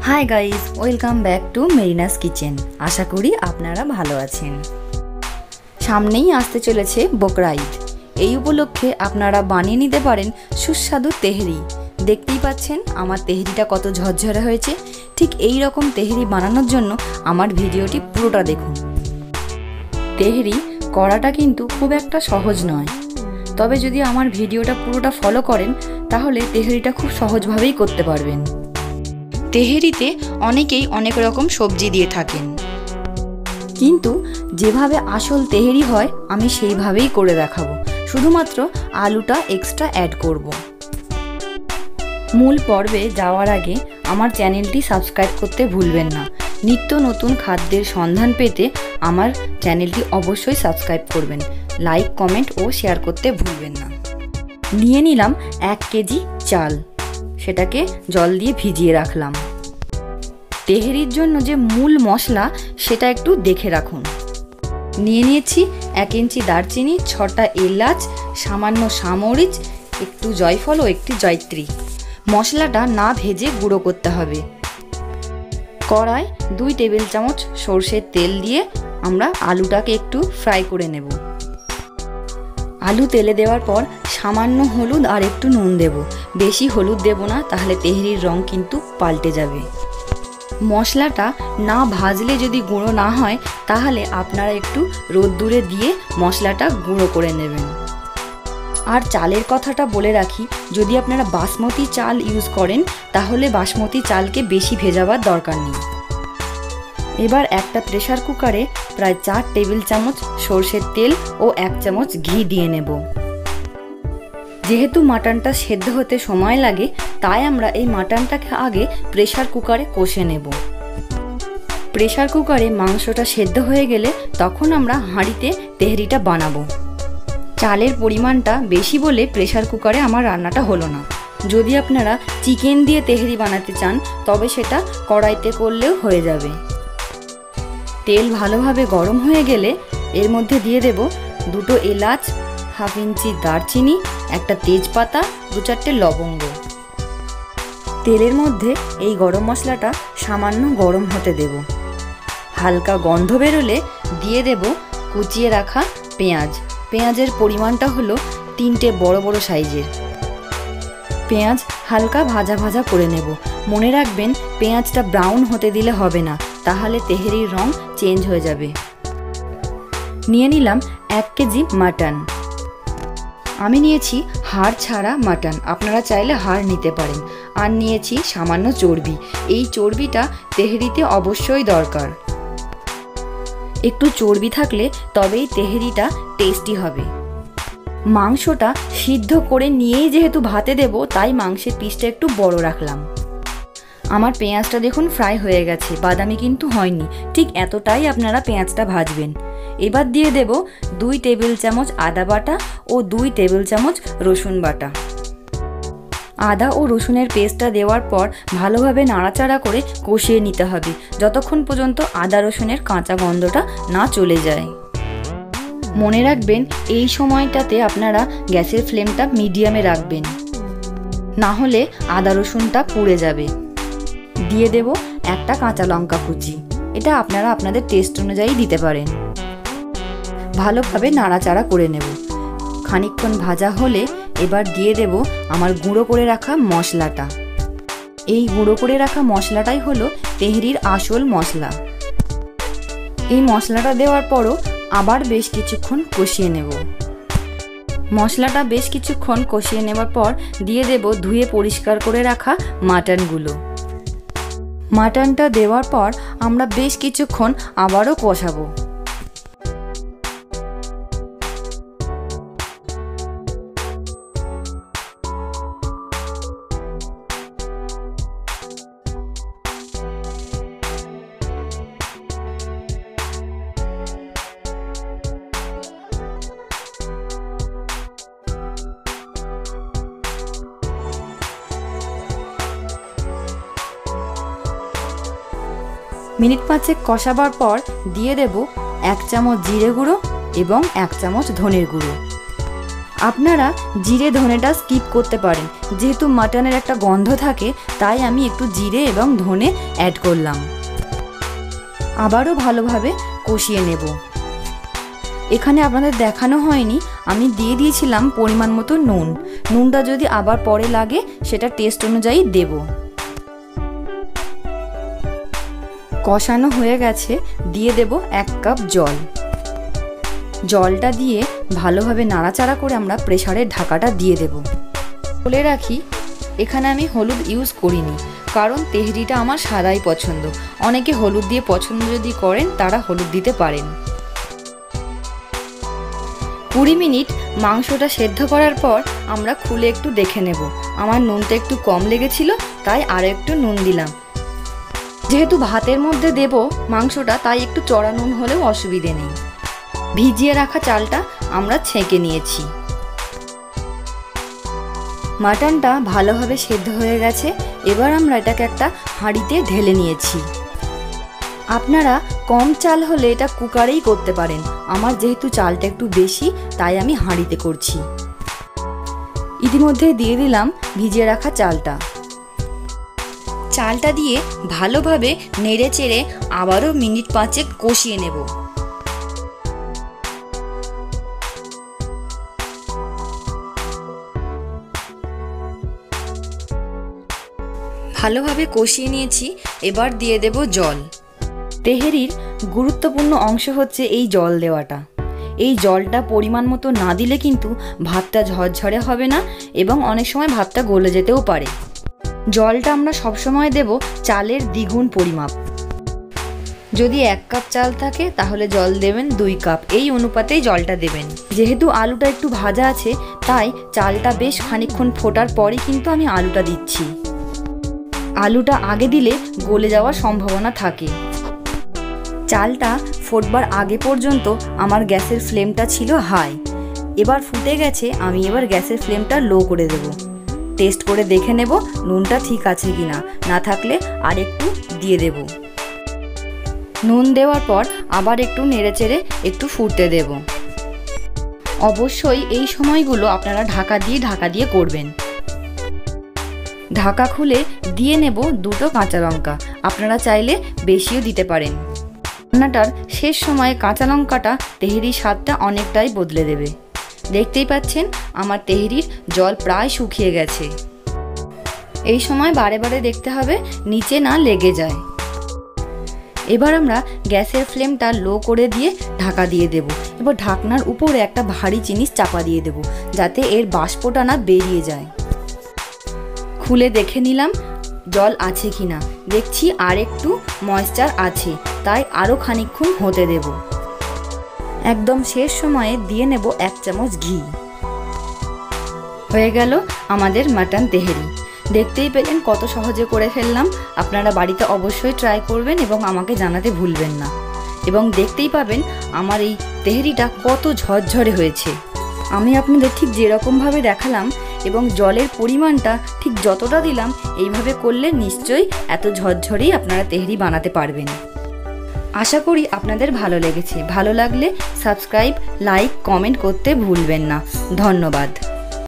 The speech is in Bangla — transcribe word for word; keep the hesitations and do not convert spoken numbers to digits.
High guys, welcome back to Marina's kitchen. আশা করি আপনারা ভালো আছেন। সামনেই আসতে চলেছে বকরা ঈদ। এই উপলক্ষে আপনারা বানিয়ে নিতে পারেন সুস্বাদু তেহরি। দেখতেই পাচ্ছেন আমার তেহরিটা কত ঝরঝরে হয়েছে। ঠিক এই রকম তেহরি বানানোর জন্য আমার ভিডিওটি পুরোটা দেখুন। তেহরি করাটা কিন্তু খুব একটা সহজ নয়, তবে যদি আমার ভিডিওটা পুরোটা ফলো করেন তাহলে তেহরিটা খুব সহজভাবেই করতে পারবেন। তেহরিতে অনেকেই অনেক রকম সবজি দিয়ে থাকেন, কিন্তু যেভাবে আসল তেহরি হয় আমি সেইভাবেই করে দেখাবো। শুধুমাত্র আলুটা এক্সট্রা অ্যাড করব। মূল পর্বে যাওয়ার আগে আমার চ্যানেলটি সাবস্ক্রাইব করতে ভুলবেন না। নিত্য নতুন খাদ্যের সন্ধান পেতে আমার চ্যানেলটি অবশ্যই সাবস্ক্রাইব করবেন। লাইক, কমেন্ট ও শেয়ার করতে ভুলবেন না। নিয়ে নিলাম এক কেজি চাল, সেটাকে জল দিয়ে ভিজিয়ে রাখলাম। তেহরির জন্য যে মূল মশলা সেটা একটু দেখে রাখুন। নিয়ে নিয়েছি এক ইঞ্চি দারচিনি, ছটা এলাচ, সামান্য সামরিচ, একটু জয়ফল ও একটি জয়ত্রী। মশলাটা না ভেজে গুঁড়ো করতে হবে। কড়াই দুই টেবিল চামচ সর্ষের তেল দিয়ে আমরা আলুটাকে একটু ফ্রাই করে নেব। আলু তেলে দেওয়ার পর সামান্য হলুদ আর একটু নুন দেব। বেশি হলুদ দেব না, তাহলে তেহরির রং কিন্তু পাল্টে যাবে। মশলাটা না ভাজলে যদি গুঁড়ো না হয় তাহলে আপনারা একটু রোদ্দুরে দিয়ে মশলাটা গুঁড়ো করে নেবেন। আর চালের কথাটা বলে রাখি, যদি আপনারা বাসমতি চাল ইউজ করেন তাহলে বাসমতি চালকে বেশি ভেজাবার দরকার নেই। এবার একটা প্রেসার কুকারে প্রায় চার টেবিল চামচ সর্ষের তেল ও এক চামচ ঘি দিয়ে নেব। যেহেতু মাটনটা সেদ্ধ হতে সময় লাগে, তাই আমরা এই মাটনটাকে আগে প্রেসার কুকারে কষে নেব। প্রেসার কুকারে মাংসটা সেদ্ধ হয়ে গেলে তখন আমরা হাঁড়িতে তেহরিটা বানাবো। চালের পরিমাণটা বেশি বলে প্রেসার কুকারে আমার রান্নাটা হলো না। যদি আপনারা চিকেন দিয়ে তেহরি বানাতে চান তবে সেটা কড়াইতে করলেও হয়ে যাবে। তেল ভালোভাবে গরম হয়ে গেলে এর মধ্যে দিয়ে দেব দুটো এলাচ, হাফ ইঞ্চি দারচিনি, একটা তেজপাতা, দু চারটে লবঙ্গ। তেলের মধ্যে এই গরম মশলাটা সামান্য গরম হতে দেব। হালকা গন্ধ বেরোলে দিয়ে দেব কুচিয়ে রাখা পেঁয়াজ। পেঁয়াজের পরিমাণটা হলো তিনটে বড় বড় সাইজের। পেঁয়াজ হালকা ভাজা ভাজা করে নেব। মনে রাখবেন পেঁয়াজটা ব্রাউন হতে দিলে হবে না, তাহলে তেহরির রং চেঞ্জ হয়ে যাবে। নিয়ে নিলাম এক কেজি মাটন। আমি নিয়েছি হাড় ছাড়া মাটন, আপনারা চাইলে হাড় নিতে পারেন। আর নিয়েছি সামান্য চর্বি। এই চর্বিটা তেহরিতে অবশ্যই দরকার। একটু চর্বি থাকলে তবেই তেহরিটা টেস্টি হবে। মাংসটা সিদ্ধ করে নিয়েই যেহেতু ভাতে দেব, তাই মাংসের পিসটা একটু বড় রাখলাম। আমার পেঁয়াজটা দেখুন ফ্রাই হয়ে গেছে, বাদামি কিন্তু হয়নি। ঠিক এতটাই আপনারা পেঁয়াজটা ভাজবেন। এবার দিয়ে দেব দুই টেবিল চামচ আদা বাটা ও দুই টেবিল চামচ রসুন বাটা। আদা ও রসুনের পেস্টটা দেওয়ার পর ভালোভাবে নাড়াচাড়া করে কষিয়ে নিতে হবে, যতক্ষণ পর্যন্ত আদা রসুনের কাঁচা গন্ধটা না চলে যায়। মনে রাখবেন এই সময়টাতে আপনারা গ্যাসের ফ্লেমটা মিডিয়ামে রাখবেন, না হলে আদা রসুনটা পুড়ে যাবে। দিয়ে দেব একটা কাঁচা লঙ্কা কুচি। এটা আপনারা আপনাদের টেস্ট অনুযায়ী দিতে পারেন। ভালোভাবে নাড়াচাড়া করে নেব। খানিকক্ষণ ভাজা হলে এবার দিয়ে দেব আমার গুঁড়ো করে রাখা মশলাটা। এই গুঁড়ো করে রাখা মশলাটাই হলো তেহরির আসল মশলা। এই মশলাটা দেওয়ার পরও আবার বেশ কিছুক্ষণ কষিয়ে নেব। মশলাটা বেশ কিছুক্ষণ কষিয়ে নেওয়ার পর দিয়ে দেব ধুয়ে পরিষ্কার করে রাখা মাটনগুলো। মাটনটা দেওয়ার পর আমরা বেশ কিছুক্ষণ আবারও কষাবো। মিনিট পাঁচেক কষাবার পর দিয়ে দেব এক চামচ জিরে গুঁড়ো এবং এক চামচ ধনের গুঁড়ো। আপনারা জিরে ধনেটা স্কিপ করতে পারেন, যেহেতু মাটনের একটা গন্ধ থাকে তাই আমি একটু জিরে এবং ধনে অ্যাড করলাম। আবারও ভালোভাবে কষিয়ে নেব। এখানে আপনাদের দেখানো হয়নি, আমি দিয়ে দিয়েছিলাম পরিমাণ মতো নুন। নুনটা যদি আবার পরে লাগে সেটা টেস্ট অনুযায়ী দেব। কষানো হয়ে গেছে, দিয়ে দেব এক কাপ জল। জলটা দিয়ে ভালোভাবে নাড়াচাড়া করে আমরা প্রেসারের ঢাকাটা দিয়ে দেব। বলে রাখি, এখানে আমি হলুদ ইউজ করিনি, কারণ তেহরিটা আমার সাদাই পছন্দ। অনেকে হলুদ দিয়ে পছন্দ যদি করেন তারা হলুদ দিতে পারেন। কুড়ি মিনিট মাংসটা সেদ্ধ করার পর আমরা খুলে একটু দেখে নেব। আমার নুনটা একটু কম লেগেছিল, তাই আরও একটু নুন দিলাম। যেহেতু ভাতের মধ্যে দেব মাংসটা, তাই একটু চড়া নুন হলেও অসুবিধে নেই। ভিজিয়ে রাখা চালটা আমরা ছেঁকে নিয়েছি। মাটনটা ভালোভাবে সেদ্ধ হয়ে গেছে। এবার আমরা এটাকে একটা হাঁড়িতে ঢেলে নিয়েছি। আপনারা কম চাল হলে এটা কুকারেই করতে পারেন। আমার যেহেতু চালটা একটু বেশি, তাই আমি হাঁড়িতে করছি। ইতিমধ্যে দিয়ে দিলাম ভিজিয়ে রাখা চালটা। চালটা দিয়ে ভালোভাবে নেড়ে চেড়ে আবারও মিনিট পাঁচেক কষিয়ে নেব। ভালোভাবে কষিয়ে নিয়েছি, এবার দিয়ে দেব জল। তেহেরির গুরুত্বপূর্ণ অংশ হচ্ছে এই জল দেওয়াটা। এই জলটা পরিমাণ মতো না দিলে কিন্তু ভাতটা ঝরঝরে হবে না এবং অনেক সময় ভাতটা গলে যেতেও পারে। জলটা আমরা সবসময় দেব চালের দ্বিগুণ পরিমাপ। যদি এক কাপ চাল থাকে তাহলে জল দেবেন দুই কাপ, এই অনুপাতেই জলটা দেবেন। যেহেতু আলুটা একটু ভাজা আছে, তাই চালটা বেশ খানিকক্ষণ ফোটার পরই কিন্তু আমি আলুটা দিচ্ছি। আলুটা আগে দিলে গলে যাওয়ার সম্ভাবনা থাকে। চালটা ফোটবার আগে পর্যন্ত আমার গ্যাসের ফ্লেমটা ছিল হাই। এবার ফুটে গেছে, আমি এবার গ্যাসের ফ্লেমটা লো করে দেব। টেস্ট করে দেখে নেব নুনটা ঠিক আছে কিনা, না থাকলে আর একটু দিয়ে দেব। নুন দেওয়ার পর আবার একটু নেড়েচেড়ে একটু ফুটতে দেব। অবশ্যই এই সময়গুলো আপনারা ঢাকা দিয়ে ঢাকা দিয়ে করবেন। ঢাকা খুলে দিয়ে নেব দুটো কাঁচা লঙ্কা। আপনারা চাইলে বেশিও দিতে পারেন। রান্নাটার শেষ সময়ে কাঁচা লঙ্কাটা তেহেরির স্বাদটা অনেকটাই বদলে দেবে। দেখতেই পাচ্ছেন আমার তেহেরির জল প্রায় শুকিয়ে গেছে। এই সময় বারে বারে দেখতে হবে নিচে না লেগে যায়। এবার আমরা গ্যাসের ফ্লেমটা লো করে দিয়ে ঢাকা দিয়ে দেব। এবার ঢাকনার উপরে একটা ভারী জিনিস চাপা দিয়ে দেব, যাতে এর বাষ্পটা না বেরিয়ে যায়। খুলে দেখে নিলাম জল আছে কিনা। দেখছি আর একটু ময়েশ্চার আছে, তাই আরও খানিকক্ষণ হতে দেব। একদম শেষ সময়ে দিয়ে নেব এক চামচ ঘি। হয়ে গেল আমাদের মাটন তেহেরি। দেখতেই পেলেন কত সহজে করে ফেললাম। আপনারা বাড়িতে অবশ্যই ট্রাই করবেন এবং আমাকে জানাতে ভুলবেন না। এবং দেখতেই পাবেন আমার এই তেহেরিটা কত ঝরঝরে হয়েছে। আমি আপনাদের ঠিক যেরকমভাবে দেখালাম এবং জলের পরিমাণটা ঠিক যতটা দিলাম, এইভাবে করলে নিশ্চয়ই এত ঝরঝরেই আপনারা তেহেরি বানাতে পারবেন। আশা করি আপনাদের ভালো লেগেছে। ভালো লাগলে সাবস্ক্রাইব, লাইক, কমেন্ট করতে ভুলবেন না। ধন্যবাদ।